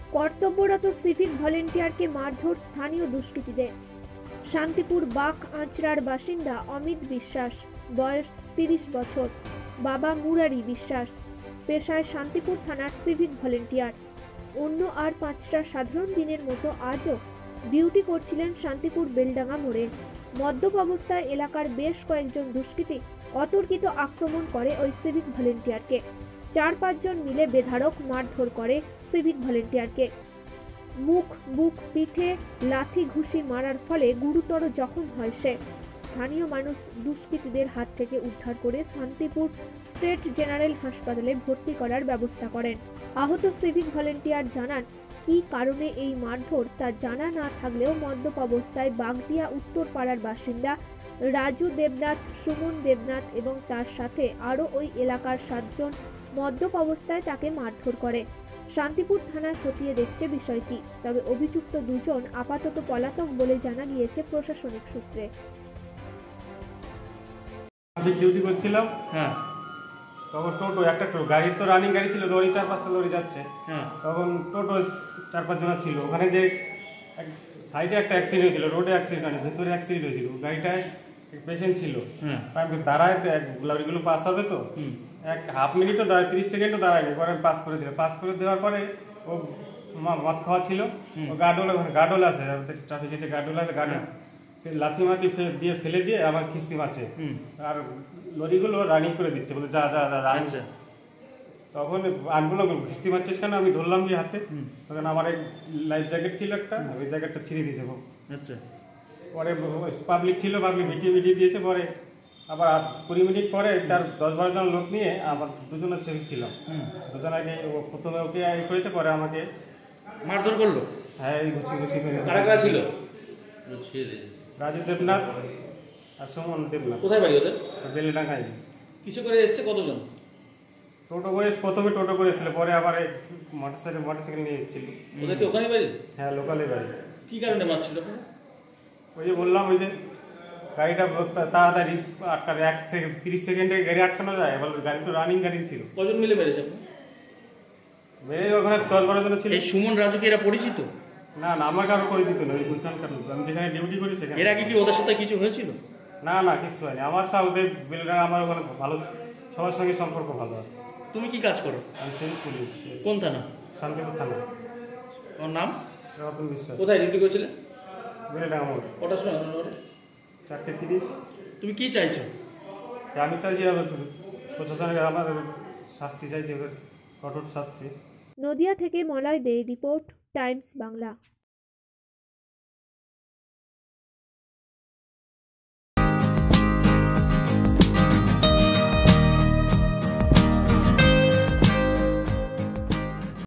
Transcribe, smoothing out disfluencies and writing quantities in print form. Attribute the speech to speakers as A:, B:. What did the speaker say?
A: কর্তব্যরত সিভিক ভলেন্টিয়ারকে মারধর স্থানীয় দুষ্কৃতীদের। শান্তিপুর বাক আঁচড়ার বাসিন্দা অমিত বিশ্বাস, বয়স 30 বছর, বাবা মুরারি বিশ্বাস, পেশায় শান্তিপুর থানার সিভিক ভলেন্টিয়ার। অন্য আর 5টা সাধারণ দিনের মতো আজও ডিউটি করছিলেন শান্তিপুর বেলডাঙ্গা মোড়ে। মদ্যপ অবস্থায় এলাকার বেশ কয়েকজন দুষ্কৃতী অতর্কিত আক্রমণ করে ওই সিভিক ভলেন্টিয়ারকে। 4-5 জন মিলে বেধড়ক মারধর করে সিভিক ভলেন্টিয়ারকে। মুখ, বুক, পিঠে লাথি ঘুষি মারার ফলে গুরুতর জখম হয় সে। স্থানীয় মানুষ দুষ্কৃতীদের হাত থেকে উদ্ধার করে শান্তিপুর স্টেট জেনারেল হাসপাতালে ভর্তি করার ব্যবস্থা করেন। আহত সিভিক ভলেন্টিয়ার জানান, কী কারণে এই মারধর তা জানা না থাকলেও মদ্যপ অবস্থায় বাগদিয়া উত্তর পাড়ার বাসিন্দা রাজু দেবনাথ, সুমন দেবনাথ এবং তার সাথে আরও ওই এলাকার 7 জন মদ্যপ অবস্থায় তাকে মারধর করে। শান্তিপুর থানায় খতিয়ে দেখছে বিষয়টি, তবে অভিযুক্ত 2 জন আপাতত পলাতক বলে জানা গিয়েছে প্রশাসনিক সূত্রে।
B: আমি ডিউটি করছিলাম, তখন টোটো একটা গাড়ি তো রানিং গাড়ি ছিল, লরি 4-5টা লরি যাচ্ছে, তখন টোটো 4-5 জন ছিল। ওখানে যে সাইডে একটা অ্যাক্সিডেন্ট হয়েছিল, রোডে অ্যাক্সিডেন্ট হয়নি, ভেতরে অ্যাক্সিডেন্ট হয়েছিল। গাড়িটায় পেশেন্ট ছিল, দাঁড়ায় লরিগুলো পাস হবে তো, এক হাফ মিনিটও দাঁড়ায়, 30 সেকেন্ডও দাঁড়ায়নি, পরে পাস করে দিল। পাস করে দেওয়ার পরে ও মদ খাওয়া ছিল, ও গাডোল আছে, ট্রাফিকে যে গাডোল আছে, গাডোল লাথি মাতি দিয়ে ফেলে দিয়ে আমার কিস্তি মারছে, আর লরিগুলো রানিং করে দিচ্ছে, বলে যা যা যা। তখন আনগুলো কিস্তি মারছিস কেন, আমি ধরলাম দিয়ে হাতে, তখন আমার এক লাইফ জ্যাকেট ছিল একটা, ওই জ্যাকেটটা ছিঁড়ে দিয়েছে। পরে পাবলিক ছিল, পাবলিক ভিডিও দিয়েছে। পরে আবার 20 মিনিট পরে 10-12 জন লোক নিয়ে আবার 2 জনের সেভিক ছিলাম, 2 জন আগে প্রথমে ওকে করেছে, পরে আমাকে
C: মারধর করলো।
B: হ্যাঁ, এই ঘুষি করে।
C: কারা ছিল?
B: রাজু দেবনাথ আর সুমন দেবনাথ।
C: কোথায় বাড়ি ওদের?
B: বেলডাঙ্গায়।
C: কিছু করে এসছে কতজন?
B: টোটো করে, প্রথমে টোটো করেছিল, পরে আবার মোটরসাইকেল নিয়ে এসেছিল।
C: ওদের কি ওখানে বাড়ি?
B: হ্যাঁ, লোকালে বাড়ি।
C: কি কারণে মারছিল?
B: ওই যে বললাম, ওই যে গাড়িটা তাড়াতাড়ি আটকানো, 30 সেকেন্ডে গাড়ি আটকানো যায়, এবার গাড়ি তো রানিং গাড়ি ছিল।
C: কজন মিলে মেরেছে?
B: মেরে ওখানে 10-12 জন ছিল।
C: এই সুমন রাজুকে এরা পরিচিত?
B: না না, আমাকে আরো পরিচিত নয়, আমি যেখানে ডিউটি করি সেখানে।
C: এর আগে কি ওদের সাথে কিছু হয়েছিল?
B: না না, কিছু হয়নি। আমার সাথে বেলডাঙ্গা, আমার ওখানে ভালো, সবার সঙ্গে সম্পর্ক ভালো আছে।
C: তুমি কি কাজ করো?
B: আমি সিভিক পুলিশ।
C: কোন থানা?
B: শান্তিপুর থানা।
C: তোমার নাম?
B: রতন বিশ্বাস।
C: কোথায় ডিউটি করছিলে?
B: বেলডাঙ্গা মোড়।
C: কটার সময়?
B: 4:30।
C: তুমি কি চাইছো?
B: আমি চাইছি প্রশাসনের আমার শাস্তি চাইছি, কঠোর শাস্তি।
A: নদিয়া থেকে মলয় দে রিপোর্ট, টাইমস বাংলা।